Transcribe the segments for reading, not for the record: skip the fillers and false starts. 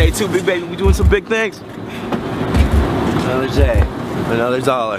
Stay tuned, big baby. We doing some big things. Another J, another dollar.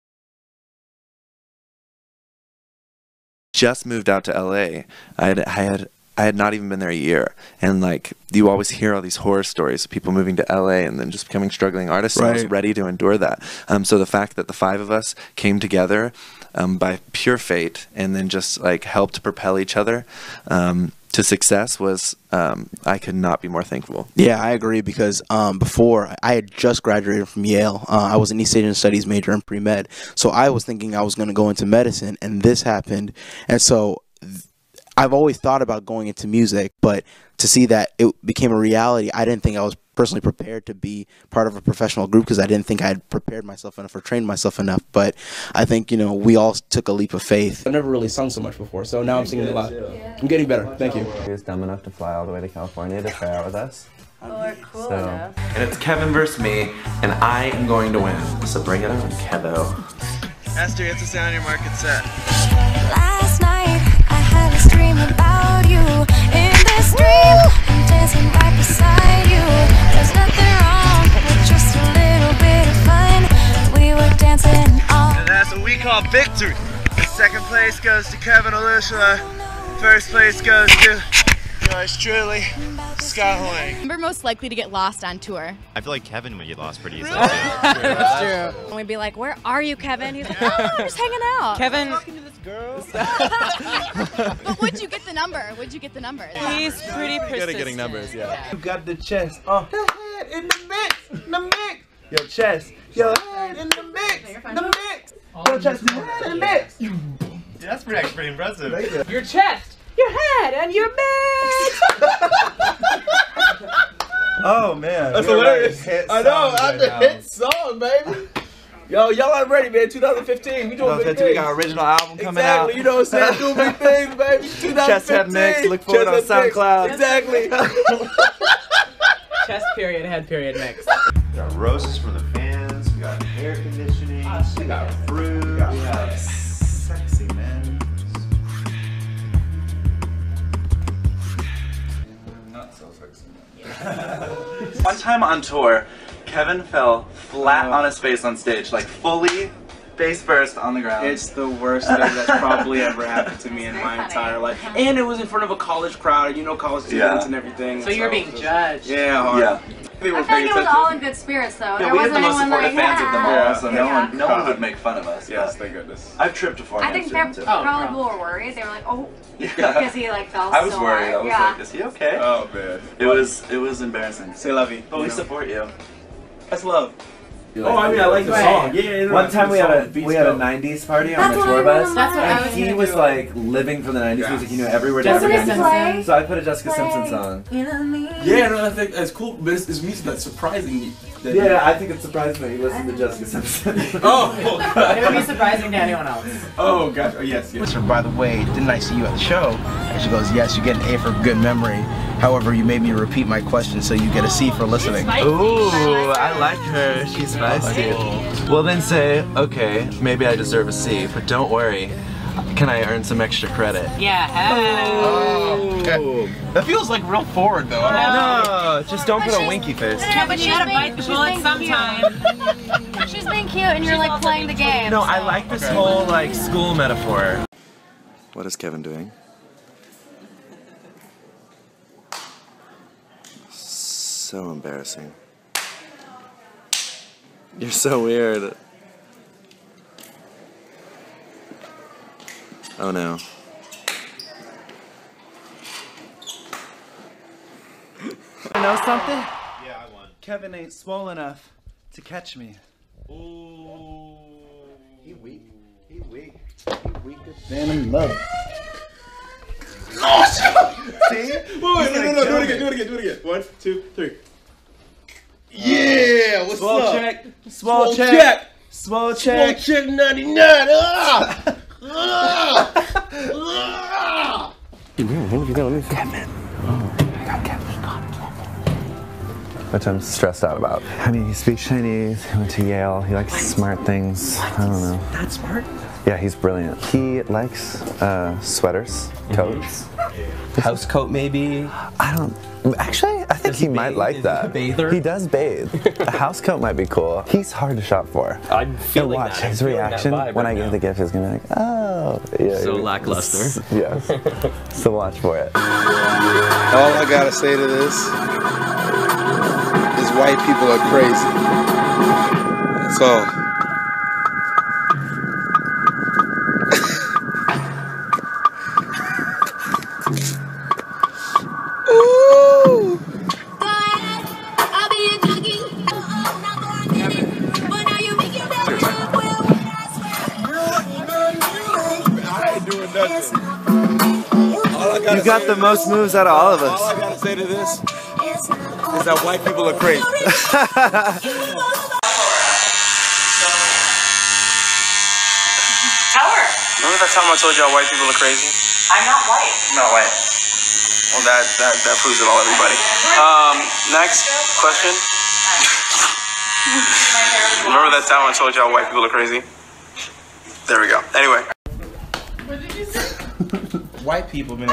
Just moved out to LA. I had not even been there a year, and like you always hear all these horror stories of people moving to LA and then just becoming struggling artists. And I was ready to endure that. So the fact that the 5 of us came together by pure fate and then just like helped propel each other to success was I could not be more thankful. Yeah, I agree because before I had just graduated from Yale. I was an East Asian Studies major in pre-med, so I was thinking I was going to go into medicine, and this happened, and so I've always thought about going into music, but to see that it became a reality, I didn't think I was personally prepared to be part of a professional group because I didn't think I had prepared myself enough or trained myself enough. But I think, you know, we all took a leap of faith. I've never really sung so much before, so now I'm singing a lot. I'm getting better. Thank you. He was dumb enough to fly all the way to California to try out with us. Oh, we're cool enough. And it's Kevin versus me, and I am going to win. So bring it on, Kevo. Esther, it's the sound your market set. Last night I had this dream about you. In this dream I'm dancing right beside you. There's nothing wrong with just a little bit of fun. We were dancing all. And that's what we call victory. Second place goes to Kevin Alicia. First place goes to yours truly, Scott Hoying. We're most likely to get lost on tour. I feel like Kevin would get lost pretty easily. That's true. And we'd be like, where are you, Kevin? He's like, oh, I'm just hanging out. Kevin. Talking to this girl. But would you get the number? Would you get the number? He's pretty persistent. Good at getting numbers, yeah. You got the chest. Head in the mix. The mix. Your chest. Your head in the mix. The mix. Your chest. Your head in the mix. Yeah, that's actually pretty impressive. Your chest, your head, and your mix. Oh man, That's hilarious. I know, after hit song, baby. Yo, y'all are ready, man. 2015, we doing big things. We got an original album coming out. Exactly, you know what I'm saying? Doing big things, baby. 2015. Chest Head Mix. Look for it on SoundCloud. Exactly. Chest period, head period mix. We got roses from the fans. We got air conditioning. We got fruit. We got sexy men. Not so sexy men. One time on tour, Kevin fell flat on his face on stage, like fully face first on the ground. It's the worst thing that's probably ever happened to me in my entire life. And it was in front of a college crowd, and you know college students and everything. So you're being judged. Yeah, hard. Yeah. I feel like it was all in good spirits, though. Yeah, There we had wasn't the most anyone supportive like, fans of them all, so Yeah. no one would make fun of us. Yes, but thank goodness. I've tripped before. I think too. probably people were worried. They were like, oh, Yeah. because he like fell I was so worried. I hard. was Yeah. like, is he okay? Oh man. It was embarrassing. Say lovey. But we support you. That's love. Oh, I mean, I like the song. Yeah, One time we had a 90s party on the tour bus, and he was like living for the 90s music. He knew every word. Jessica every Simpson. song. So I put a Jessica Simpson song. Yeah, no, I think that's cool, but it's music that's surprising. Yeah, I think it's surprising that he listened to Jessica Simpson. Oh, It would be surprising to anyone else. oh gosh, oh, yes. By the way, didn't I see you at the show? And she goes, yes, you get an A for good memory. However, you made me repeat my question, so you get a C for listening. Ooh, I like her. She's spicy. Well, then say, okay, maybe I deserve a C, but don't worry. Can I earn some extra credit? Yeah. Okay. That feels like real forward, though. No, just don't put a winky face. But you gotta bite the bullet sometime. She's being cute, and you're like playing the game. No, I like this whole like school metaphor. What is Kevin doing? So embarrassing. You're so weird. Oh no. You know something? Yeah, I won. Kevin ain't swole enough to catch me. Ooh. He weak. He weak. He weaker than in love. See? Wait, no, do it again. 1, 2, 3. Yeah, what's Swole up? check. Swole check. Swole check. Swole check 99. Ah! Which I'm stressed out about. I mean, he speaks Chinese, he went to Yale, he likes smart things. I don't know. Not smart. Yeah, he's brilliant. He likes sweaters, coats. House coat, maybe. I don't. Actually, I think think he might like that. Bather? He does bathe. A house coat might be cool. He's hard to shop for. I'm feeling watch that. his reaction when I give the gift. He's gonna be like, oh. Yeah, So lackluster. Yes. So watch for it. All I gotta say to this is white people are crazy. That's all. You got the most moves out of all of us. All I gotta say to this is that white people are crazy. Tower. Remember that time I told y'all white people are crazy? I'm not white. Not white. Well, that proves it all, everybody. Next question. Remember that time I told y'all white people are crazy? There we go. Anyway. What did you say? White people, man.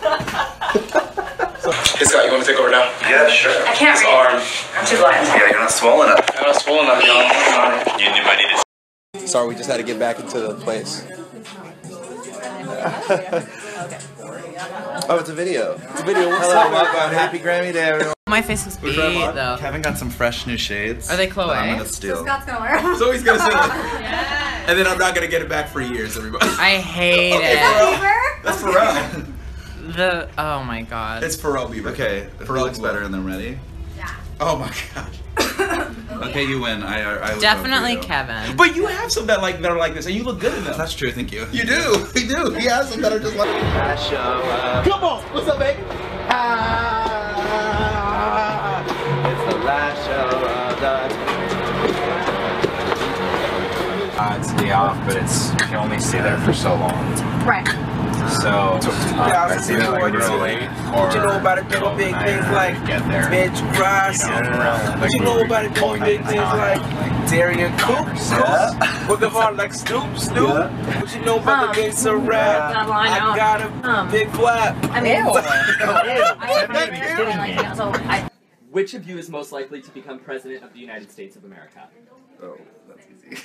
Hey Scott, you want to take over now? Yeah, sure. I can't read. Arm. I'm too blind. Yeah, you're not swollen up. I'm not swollen up, y'all. You might need to. Sorry, we just had to get back into the place. Oh, it's a video. It's a video. What's Hello, up, welcome. Happy Grammy Day, everyone. My face was beat though. Kevin got some fresh new shades. Are they Chloe? that I'm gonna steal. Scott's gonna wear them. So he's gonna sing it. And then I'm not gonna get it back for years, everybody. I hate Is it. that That's Pharrell. Oh my god. It's Pharrell Bieber. Okay, Pharrell looks better and then ready. Yeah. Oh my gosh. Okay, you win. I would Definitely vote for you. Kevin. But you have some that are like this, and you look good in them. That's true. Thank you. You do. You do. He has some that are just like. Come on. What's up, baby? It's the last show of the. It's the off, but it's you can only stay there for so long. Right. So it's either like real late or You know about it, doing big things like get there. Mitch Ross. What you know about it, doing big things like Darian Coops? Working hard like Snoop. What you know about the gangsta rap? Not lying I out. got a big flap. I mean, Which of you is most likely to become president of the United States of America? Oh, that's easy.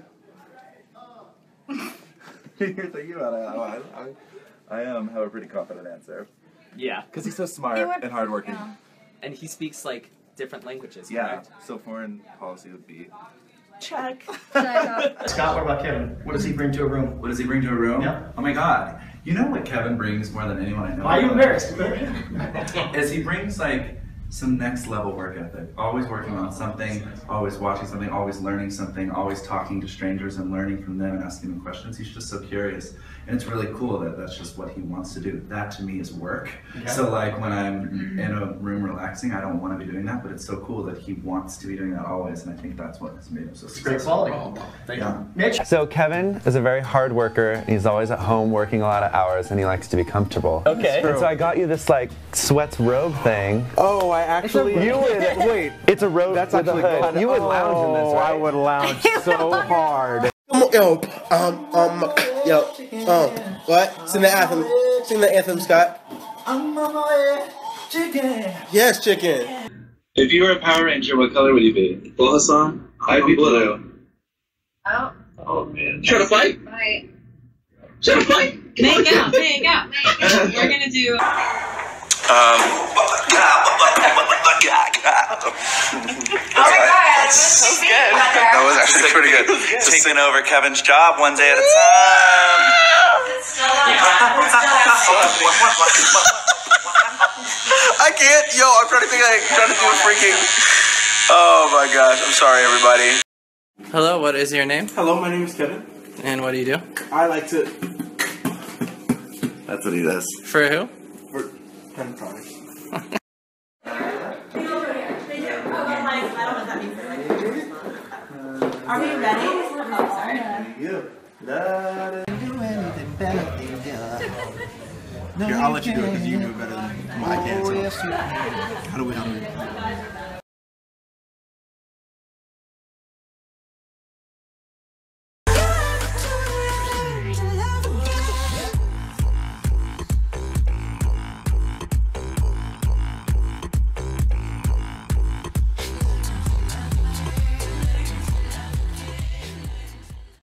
You're thinking about it. I have a pretty confident answer. Yeah. Because he's so smart and hardworking. Yeah. And he speaks like different languages, Yeah. correct? So foreign policy would be. Check. Scott, what about Kevin? What does he bring to a room? What does he bring to a room? Yeah. Oh my God! You know what Kevin brings more than anyone I know. Why are you embarrassed? Is he brings like some next level work ethic. Always working on something, always watching something, always learning something, always talking to strangers and learning from them and asking them questions. He's just so curious. And it's really cool that that's just what he wants to do. That to me is work. Okay. So like when I'm in a room relaxing, I don't want to be doing that, but it's so cool that he wants to be doing that always. And I think that's what has made him so successful. Great quality. Thank you. Mitch? So Kevin is a very hard worker. He's always at home working a lot of hours and he likes to be comfortable. Okay. And so I got you this like sweats robe thing. Oh, I actually. You would wait. It's a robe That's with a actually hood. good. You would lounge in this, right? I would lounge so hard. What? Sing the anthem. Sing the anthem, Scott. Yes, chicken. If you were a Power Ranger, what color would you be? Blue song? I'd be blue. Oh. Oh man. Try to fight? Right. Try to fight? Make out. We're gonna do. That was actually pretty good. Taking over Kevin's job one day at a time. I can't. Yo, I'm trying to think. Trying to do a freaking. Oh my gosh! I'm sorry, everybody. Hello, what is your name? Hello, my name is Kevin. And what do you do? I like to. That's what he does. For who? For pen products. Are we ready? Oh, sorry. Here, I'll let you do it because you do it better than I can. So. How do we?